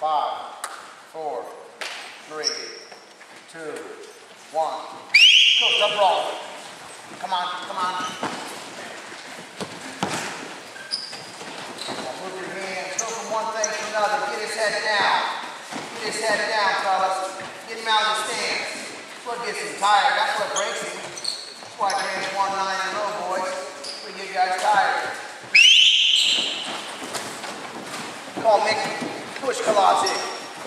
5, 4, 3, 2, 1. Go, stop rolling. Come on, come on. Move your hands. Go from one thing to another. Get his head down. Get his head down, fellas. Get him out of the stance. That's what gets him tired. That's what breaks him. That's why Graham's won 9 in a row, boys. We get you guys tired. Come on, Mick. Push Kalazi.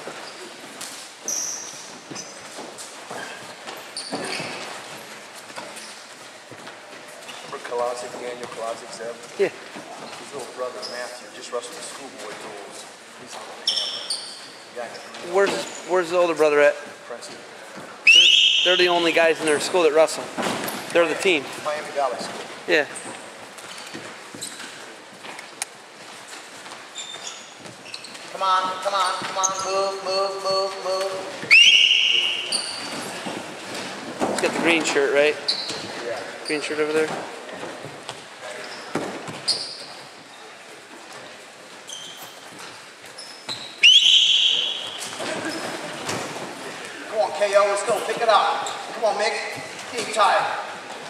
Remember Kalazic, Daniel Kalazic, Zeb? Yeah. His little brother, Matthew, just wrestled the schoolboy duels. He's on the hammer. Where's the older brother at? Princeton. They're the only guys in their school that wrestle. They're the team. Miami Valley School. Yeah. Come on, come on, come on. Move, move, move, move. He's got the green shirt, right? Yeah. Green shirt over there. Come on, KO, let's go. Pick it up. Come on, Mick. Keep tight.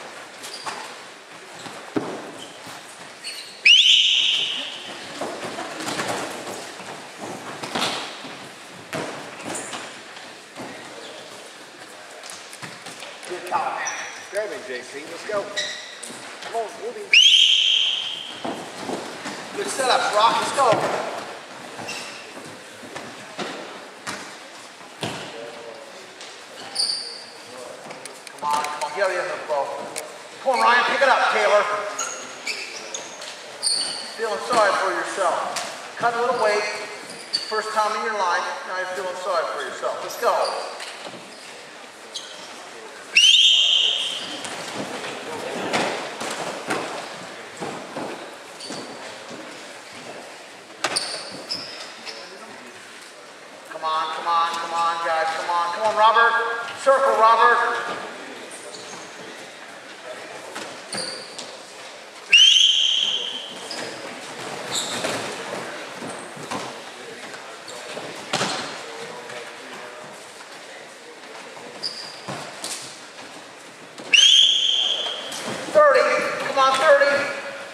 Good call, man. Grab him, JC. Let's go. Come on, move him. Good setup, Rock. Let's go. Come on, get out of the other ball. Come on, Ryan, pick it up, Taylor. Feeling sorry for yourself. Cut a little weight. First time in your life, now you're feeling sorry for yourself. Let's go. Come on, come on, come on, guys, come on. Come on, Robert. Circle, Robert. Come on, 30.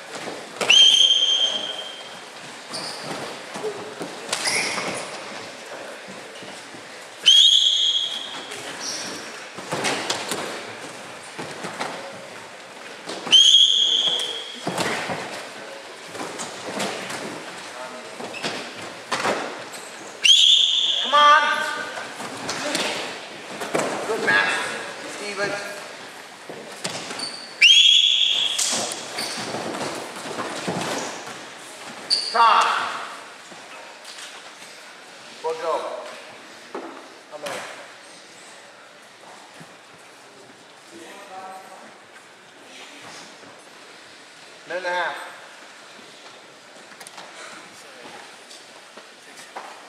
Come on. Good match, Steven. Time. We'll go. How many? Minute and a half.